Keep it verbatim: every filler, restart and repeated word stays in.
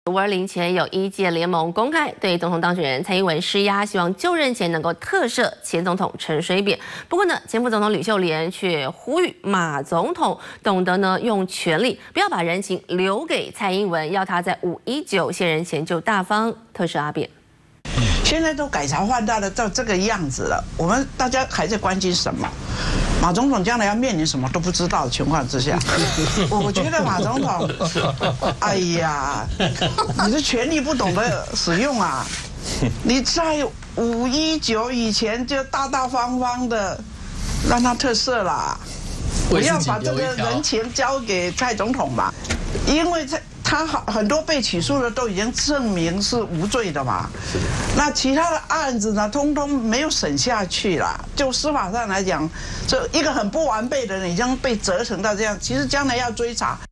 五二零前，有一届联盟公开对总统当选人蔡英文施压，希望就任前能够特赦前总统陈水扁。不过呢，前副总统吕秀莲却呼吁马总统懂得呢用权力，不要把人情留给蔡英文，要他在五一九卸任前就大方特赦阿扁。 现在都改朝换代了，到这个样子了，我们大家还在关心什么？马总统将来要面临什么都不知道的情况之下，我觉得马总统，哎呀，你的权力不懂得使用啊！你在五一九以前就大大方方的让他特赦啦，不要把这个人情交给蔡总统嘛，因为在。 他很多被起诉的都已经证明是无罪的嘛，那其他的案子呢，通通没有审下去了。就司法上来讲，这一个很不完备的人已经被折成到这样，其实将来要追查。